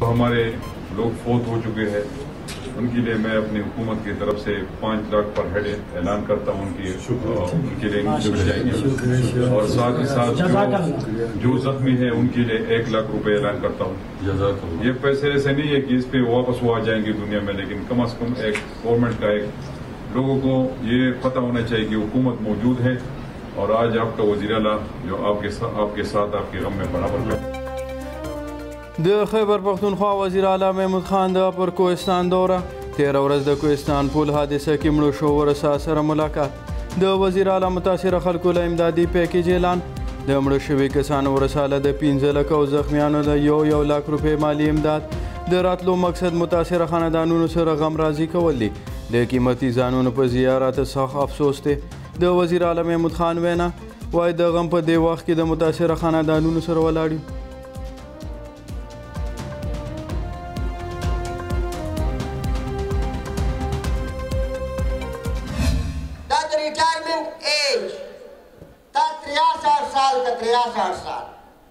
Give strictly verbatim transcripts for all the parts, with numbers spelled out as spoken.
हमारे लोग फौत हो चुके हैं, उनके लिए मैं अपनी हुकूमत की तरफ से पाँच लाख पर हेड ऐलान करता हूँ उनकी उनके लिए मिल जाएंगे, और साथ ही साथ जो, जो जख्मी है उनके लिए एक लाख रुपए ऐलान करता हूँ। ये पैसे ऐसे नहीं है कि इस पे वापस वो आ जाएंगे दुनिया में, लेकिन कम अज कम एक गवर्नमेंट का एक लोगों को ये पता होना चाहिए कि हुकूमत मौजूद है, और आज आपका वज़ीर आला जो आपके साथ आपके साथ आपके गम में बराबर है। د خیبر پختونخوا وزیر اعلی محمود خان د پر کوهستان دوره تیره ورځ د کوهستان پل حادثه کې مړو شو ورسا سره ملاقات د وزیر اعلی متاثره خلکو له امدادي پیکیج اعلان د مړو شوي کسانو ورساله د پنځه لکه او زخمیانو د یو یو لاک روپۍ مالی امداد د راتلو مقصد متاثره خاندانونو سره غم راضي کول دي د قیمتي ځانونو په زیارت سخت افسوس دی د وزیر اعلی محمود خان وینا وایي د غم په دې وخت کې د متاثره خاندانونو سره ولاړ یو. त्रियासठ साल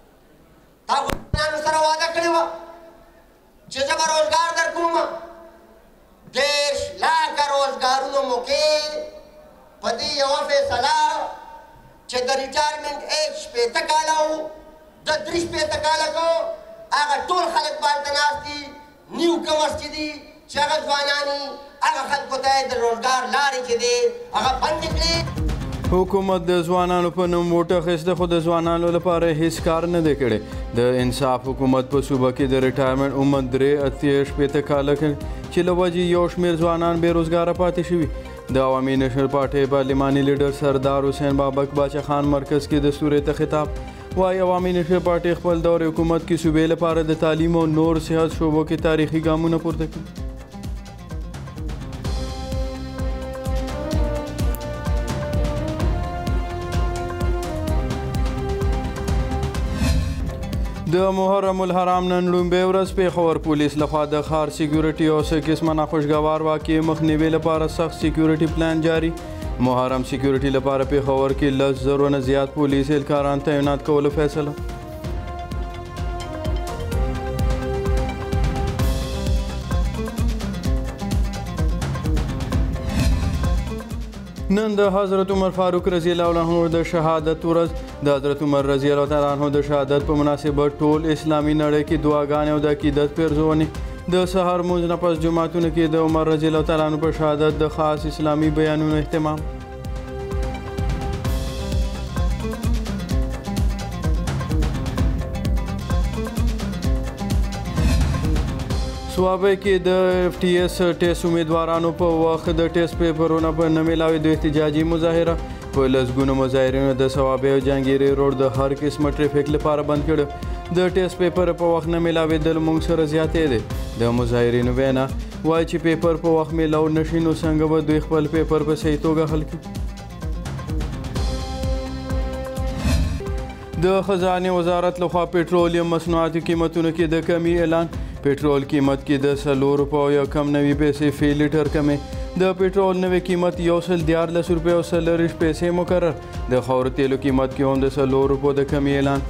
सर वादा कड़ी जब रोजगार दर कुम देश लाख रोजगारों मौके पदी फैसला च रिटायरमेंट एज पे तकाला द दृश पे तकाला को अगर टोल खलक बालतनास्ती न्यू कमर्स की चगत वानानी अगर खल को तय रोजगार लारी के दे अगर बंद निकले حکومت د ځوانانو په نوم ووټ اخیسته خو د ځوانانو لپاره هیڅ کار نه دی کړی د انصاف حکومت په صوبه کې د ریټایرمنټ عمر درې اتیا شپېته کاله چې له وجې یو شمېر ځوانان بېروزګاره پاتې شوي د عوامي نیشنل پارټۍ پارلماني لیډر سردار حسین بابک باچا خان مرکز کې د سورې ته خطاب وایي عوامي نیشنل پارټۍ خپل دور حکومت کې صوبې لپاره د تعلیم او نور صحت شعبو کې تاریخي ګامونه پورته کړي. د محرم الحرام نن لومبۍ ورځ پېښور پولیس لخوا د ښار سیکیورټي او څه قسمه ناخوشګوار واقعې مخنیوي لپاره سخت سیکیورټي پلان جاري. محرم سیکیورټي لپاره پېښور کې لس زرو نه زیات پولیس اهلکاران تعینات کولو فیصله. نن د حضرت عمر فاروق رضی الله عنه د شهادت ورځ د حضرت عمر رضی الله تعالی عنه د شهادت په مناسبت ټول اسلامي نړۍ کې دعاګانې او د عقیدت پیرزونې د سحر لمونځ نه پس جوماتونو کې د عمر رضی الله تعالی عنه په شهادت د خاص اسلامي بیانونو اهتمام. صوابه کې د اف ټي ایس ټیسټ امیدوارانو په وخت د ټیسټ پیپرونه په نه میلاوي د احتجاجي مظاهره په لسګونو مظاهرینو د صوابه او جهانګیري روډ د هر قسمه ټریفیک لپاره بند کړ. د ټیسټ پیپر په وخت نه میلاوېدل موږ سره زیاتې دی. د مظاهرینو وینا وایي چې پیپر په وخت میلاو نشي نو څنګه به دوی خپل پیپر په صحیح توګه حل کړي. د خزانې وزارت لخوا پټرولیم مصنوعاتو قیمتونو کې د کمی اعلان. پټرول قیمت کې د څلور روپیو یو کم نوي پیسې فی لیټر کمې. د پټرول نوې قیمت یو سل دیارلس روپۍ او څلرویشت پیسې مقرر. د خاورو تیلو قیمت کې هم د څلور روپیو د کمی اعلان.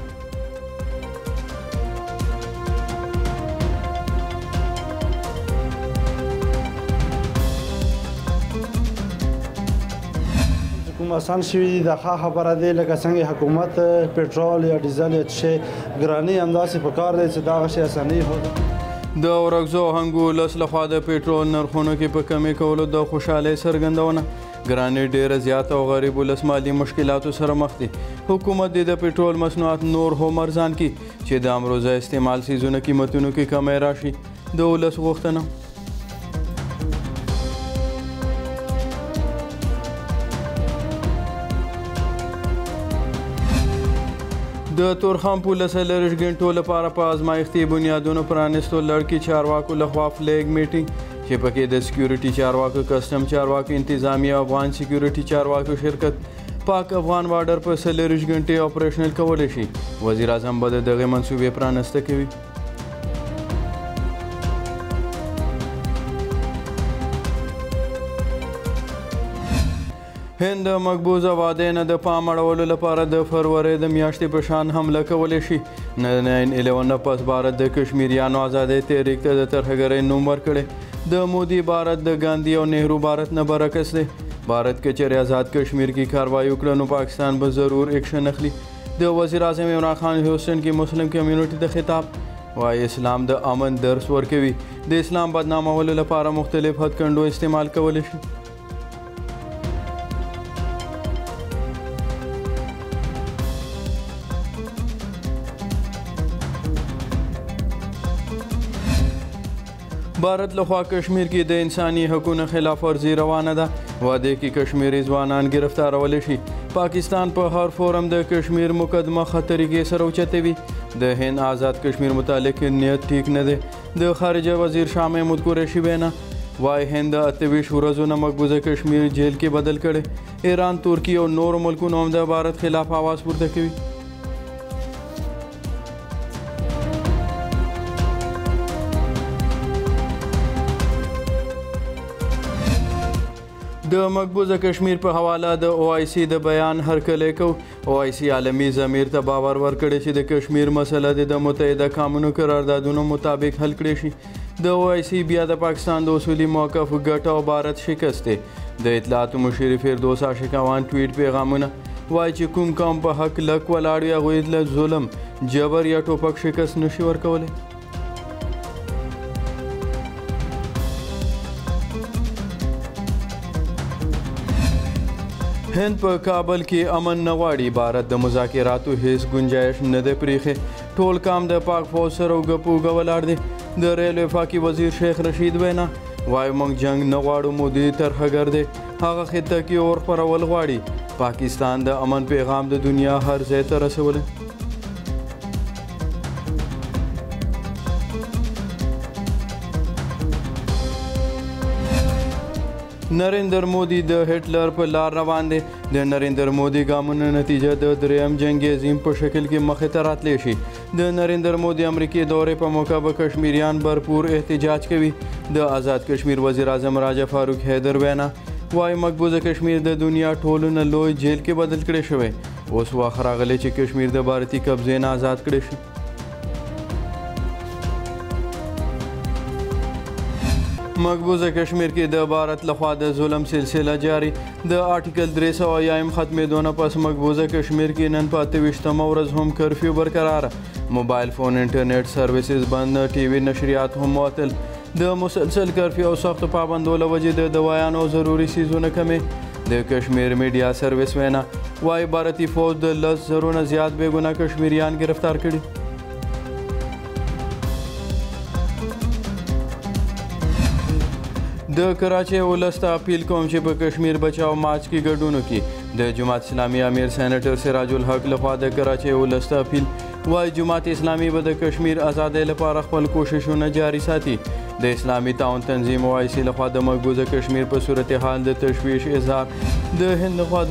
کوم آسان شوي دي د ښه خبره دی لکه څنګه حکومت پټرول یا ډیزل یا څه ګراني همداسې په کار دی چې دغه شی اساني هو. د اورکزو هنګو لس لخوا د پټرول نرخونو کې په کمې کولو د خوشحالۍ څرګندونه. ګراني ډیره زیاته او غریب ولس مالي مشکلاتو سره مخ دي. حکومت دې د پټرول مصنوعات نور هم ارزان کړي چې د امروزه استعمال سیزونو قیمتونو کې کمی راشي. د ولس غوښتنه د تورخم پوله څلرویشت ګنټو لپاره په ازمایښتي بنیادونو پرانیستو لړکي چارواکو لخوا فلیګ میټینګ چې پکې د سکیورټي چارواکو، کسټم چارواکو، انتظامیه او افغان سکیورټي چارواکو شرکت. پاک افغان بارډر په څلرویشت ګنټې اپریشنل کولی شي. وزیر اعظم به د دغې منصوبې پرانسته کوي. هند د مقبوضه وعدې نه د پام اړولو لپاره د فروری د میاشتې په شان حمله کولی شي. ناین الیون نه پس بھارت د کشمیریانو آزادۍ تحریک ته د ترهګرۍ نوم ورکړی د مودي بھارت د ګاندھی او نهرو بھارت نه برعکس دی بھارت که چیرې آزاد کشمیر کی کاروائی وکړه نو پاکستان به ضرور ایکشن اخلي د وزیر اعظم عمران خان هیوسټن کې مسلم کمیونټي ته خطاب وایي اسلام د امن درس ورکوي د اسلام بدنامولو لپاره مختلف هتکنډو استعمال کولی شي بھارت لخوا کشمیر کې د انساني حقوقو خلاف ورزي روانه ده واده کې کشمیری ځوانان گرفتارولی شي پاکستان په هر فورم د کشمیر مقدمه خطرې کې سره اوچتوي د هند آزاد کشمیر متعلق نیت ټیک نه دی د خارجه وزیر شاه محمود قریشي وینا وای هند اته ویشت ورځو نه مقبوضه کشمیر جیل کې بدل کړي ایران ترکی او نور ملکونو هم د بھارت خلاف आवाज پورته کوي د مقبوضه کشمیر په حواله د او آی سی د بیان هرکلی کو او آی سی عالمي ضمیر ته باور ورکړی چې د کشمیر مسله د متحده قومونو قراردادونو مطابق حل کړی شي د او آی سی بیا د پاکستان د اصولي موقف ګټه او بھارت شکست دی د اطلاعاتو مشیر فردوس عاشقوان ټویټ پیغامونه وایي چې کوم قوم په حق لک ولاړ وي هغوی له ظلم جبر یا ټوپک شکست نشي ورکولی هند په کابل کې امن نه غواړي بھارت د مذاکراتو هیڅ گنجایش نه دی پریښی ټول کام د پاک فوج سره اوږه په اوږه ولاړ دی د ریل وفاقي وزیر شیخ رشید وینا وایي موږ جنگ نه غواړو مودي ترهګر دی هغه خطه کې اور خپرول غواړي پاکستان د امن پیغام د دنیا هر ځای ته رسولی نریندر مودي د هټلر په لار روان دی د نریندر مودي ګامونو نتیجه د دریم جنگ عظیم په شکل کې مخې ته راتلی شي د نریندر مودي امریکې دورې په موقع به کشمیریان برپور احتجاج کوي د آزاد کشمیر وزیر اعظم راجا فاروق حیدر وینا وایي مقبوضه کشمیر د دنیا ټولو نه لوی جیل کې بدل کړی شوی اوس وخت راغلی چې کشمیر د بھارتي قبضې نه آزاد کړی شي مقبوضه کشمیر کې د بھارت لخوا د ظلم سلسله جاری د آرټیکل درې سوه یایم ختمېدو نه پس مقبوضه کشمیر کې نن په اته ویشتمه ورځ هم کرفیو برقراره موبایل فون انټرنیټ سروسز بند ټي وي نشریات هم معطل د مسلسل کرفیو او سختو پابندو له وجې د دوایانو ضروري څیزونه کمې د کشمیر میډیا سروس وینا وایي بھارتي فوج د لس زرو نه زیات بې ګناه کشمیریان گرفتار کړي د کراچۍ ولس ته اپیل کوم چې په کشمیر بچاو مارچ کې ګډون وکړي د جماعت اسلامي امیر سینیټر سراج الحق لخوا د کراچۍ ولس ته اپیل وایي جماعت اسلامي به د کشمیر ازادۍ لپاره خپل کوششونه جاري ساتي د اسلامي تعاون تنظیم او آی سی لخوا د مقبوضه کشمیر په صورتحال د تشویش اظهار د هند لخوا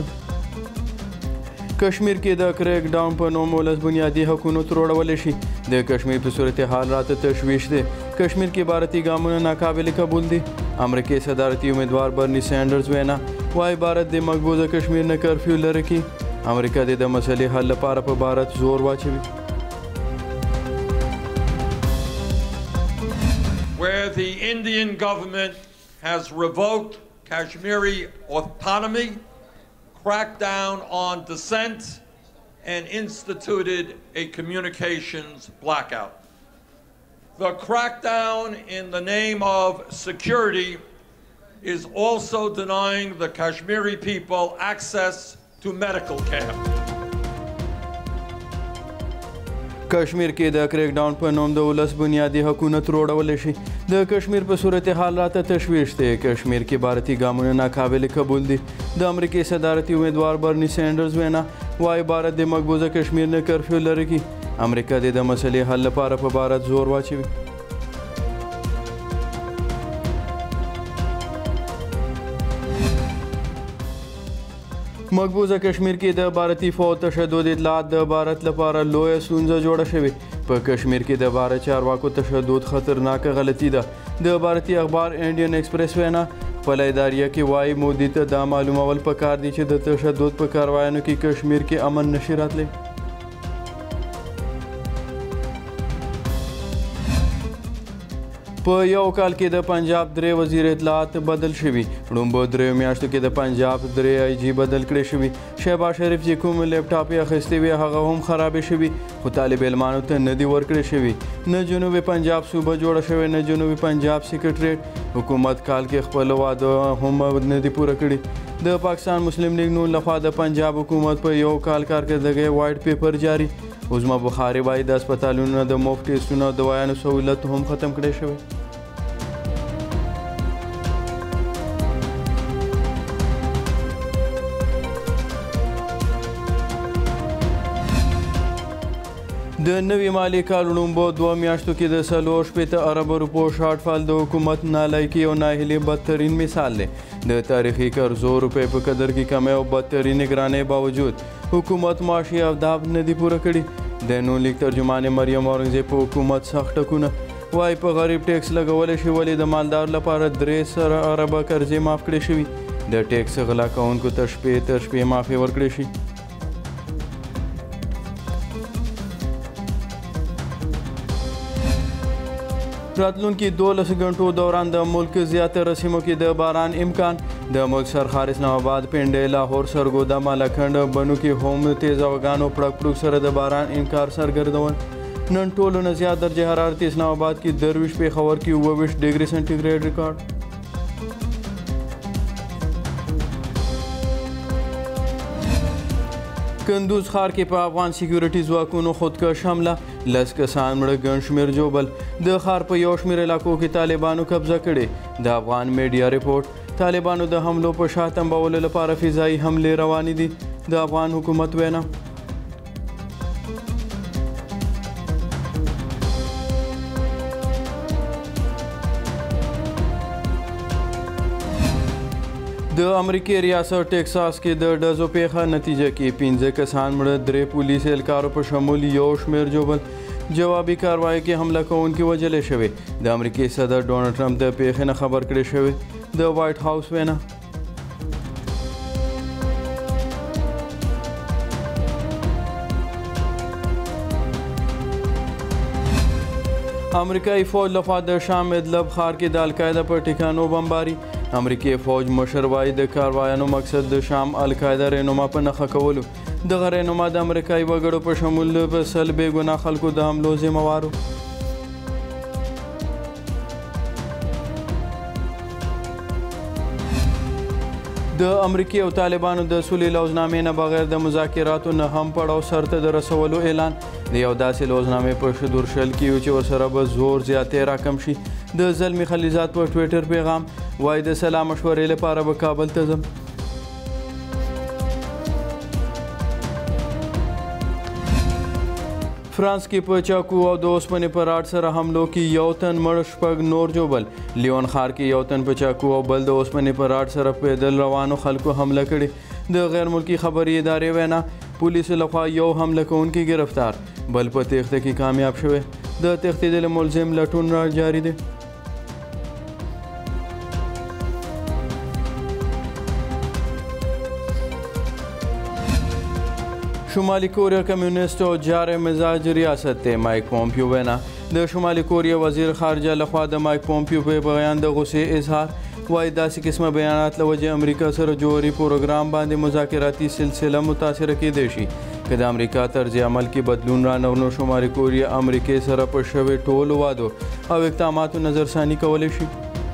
کشمیر کې د کریک ډاون په نوم ولس بنیادي حقونو تروړولی شي د کشمیر په صورتحال راته تشویش دی کشمیر کې بھارتي ګامونه ناقابل قبول دي امریکې صدارتي امیدوار برني سینډرز وینا وایي بھارت د مقبوضه کشمیر نه کرفیو لرې کړي امریکا د د مسلې حل لپاره په بھارت زور واچوي Where the Indian government has revoked Kashmiri autonomy, cracked down on dissent, and instituted a communications blackout. The crackdown in the name of security is also denying the Kashmiri people access to medical care. کشمیر کې د کریک ډاون په نوم د ولس بنیادي حقونه تروړولی شي د کشمیر په صورتحال راته تشویش دی کشمیر کې بھارتي ګامونه ناقابل قبول دي د امریکې صدارتي امیدوار برني سینډرز وینا وایي بھارت د مقبوضه کشمیر نه کرفیو لرې کړي امریکا د د مسلې حل لپاره په بھارت زور واچوي مقبوضه کشمیر کې د بھارتي فوج تشدد اطلاعات د بھارت لپاره لویه ستونزه جوړه شوې په کشمیر کې د بھارت چارواکو تشدد خطرناکه غلطي ده د بھارتي اخبار انډین ایکسپریس وینا خپله اداریه کې وایي مودي ته دا معلومول پکار دي چې د تشدد په کاروایانو کې کشمیر کې امن نشي راتلی په یو کال کې د پنجاب درې وزیر اطلاعات بدل شوي. لومبو دریو میاشتو کې د پنجاب درې آی جي بدل کړی شوي. شهباز شریف چې کوم لیپټاپ یې اخیستی وي هغه هم خرابې شوي خو طالب علمانو ته نه دي ورکړی شوي. نه جنوبي پنجاب صوبه جوړه شوې نه جنوبي پنجاب سیکرټریټ. حکومت کال کې خپل واده هم نه دي پوره کړي. د پاکستان مسلم لیگ نون لخوا د پنجاب حکومت په یو کال کارکردګۍ وایټ پیپر جاری. عظما بخاري وایي د هسپتالونو د مفت ټیسټونو او دوايانو سهولت هم ختم کړی شوی. د نوي مالي کال لومبو دوه میاشتو کې د څلور شپېته اربه روپو شارټفال د حکومت نالایکي او ناهیلي بدترین مثال دی. د تاریخي قرضو روپۍ په قدر کې کمی او بدترین نگرانۍ باوجود حکومت معاشي اهداف نه دي پوره کړي. د نون لیگ ترجمانې مریم اورنګزیب په حکومت سخت ټکونه وایي په غریب ټیکس لګولی شي ولې د مالدار لپاره درې سره اربه قرضې معاف کړې شوي. د ټیکس غلا کوونکو ته شپې تر شپې معافي ورکړې شي. راتلونکي دولس غنټو دوران د ملک زیاتره سیمو کې د باران امکان. د ملک سرخار اسلام آباد پنډۍ لاهور سرګودا مالکند بنو کې هم تیز هواګانو پړک پړک سره د باران انکار سرګردول. نن ټولو نه زیات درجه حرارت اسلام آباد کې درویشت پېښور کې اوه ویشت ډګري سنټیګریډ ریکارډ. کندوز ښار کې په افغان سیکیورټي ځواکونو خودکش حمله لس کسان مړه ګڼ شمېر ژوبل. د ښار په یو شمېر علاقو کې طالبانو قبضه کړې. د افغان میډیا رپورټ طالبانو د حملو په شا تنبولو لپاره فضایي حملې روانې دي. د افغان حکومت وینا د امریکای ریاست ټیکساس کې د ډزو پیښه نتیجه کې پنځه کسان مړه درې پولیس اهلکارو په شمول یو شمېر ژوبل. جوابي کاروایی کې حمله کوونکي وژلی شوي. د امریکای صدر ډونالډ ټرمپ د پیښې نه خبر کړی شوی. د وایټ هاوس وینا امریکایي فوج لخوا د شام ادلب ښار کې د القاعده پر ټکانو بمباري. امریکایي فوج مشر وایي د کاروایانو مقصد د شام القاعده رهنما په نښه کولو. دغه رهنما د امریکایي وګړو په شمول په سل بې ګناه خلکو د حملو ذمهوار و. د امریکای او طالبانو د سولې لوزنامې نه بغیر د مذاکراتو نه هم پړاو سرته د رسولو اعلان. د یو داسې لوزنامې په شدور شل کې و چې ورسره به زور زیاتې راکم شي. د زلمي خلیزات په ټویټر پیغام وایي د سلا مشورې لپاره به کابل ته ځم. فرانس کې په چاقو او د اوسپنې په راډ سره حملو کې یو تن مړ شپږ نور ژوبل. لیون ښار کې یو تن په چاقو او بل د اوسپنې په راډ سره پیدل روانو خلکو حمله کړې. د غیر ملکي خبري ادارې وینا پولیسو لخوا یو حمله کوونکی گرفتار بل په تېښته کې کامیاب شوی. د تښتېدلي ملزم لټون را جاري دی. شمالي کوریا کمیونست او جاري مزاج ریاست ته مایک پومپیو وینا. د شمالي کوریا وزیر خارجه لخوا د مایک پومپیو په بیان د غصې اظهار. وایي داسې قسمه بیانات له وجې امریکا سره جوړي پروګرام باندې مذاکراتي سلسله متاثره کیدای شي. که د امریکا طرز عمل کې بدلون رانه نو شمالي کوریا امریکای سره په شوي ټولو وعدو او اقداماتو نظرثاني کولی شي.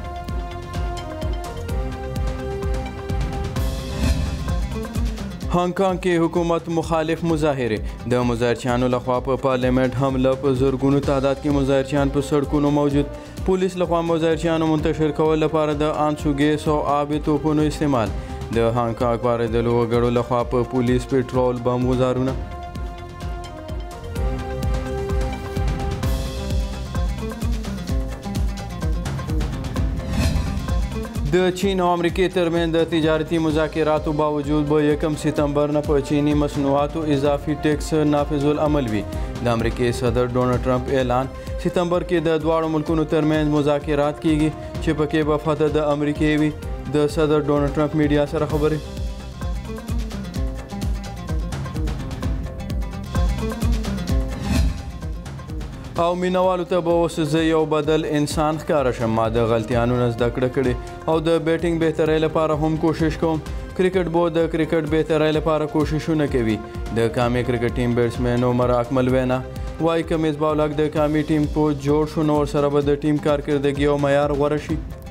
هانګ کانګ کې حکومت مخالف مظاهرې. د مظاهرچیانو لخوا په پارلیمنت حمله په زرګونو تعداد کې مظاهرچیان په سړکونو موجود. پولیس لخوا مظاهرچیانو منتشر کول لپاره د آنسو ګیس او آبي توپونو استعمال. د هانګ کانګ پارېدلو وګړو لخوا په پولیس پټرول بم ګزارونه. د چین او امریکای ترمنځ د تجارتي مذاکراتو باوجود به یکم ستمبر نه په چینی مصنوعاتو اضافي ټیکس نافذ العمل وي. د امریکای صدر ډونالډ ټرمپ اعلان ستمبر کې د دواړو ملکونو ترمنځ مذاکرات کیږي چې پکې به فتح د امریکای وي. د صدر ډونالډ ټرمپ میډیا سره خبرې او مینوالو ته به اوس زه یو بدل انسان ښکاره شم. ما د غلطیانو نه زده کړه کړې او د بیټینګ بهترۍ لپاره هم کوشش کوم. کرکټ بورډ د کرکټ بهترۍ لپاره کوششونه کوي. د قامي کرکټ ټیم بیټسمین عمر اکمل وینا وایي که مصباح الحق د قامي ټیم کوچ جوړ شو نو ورسره به د ټیم کارکردګي او معیار غوره شي.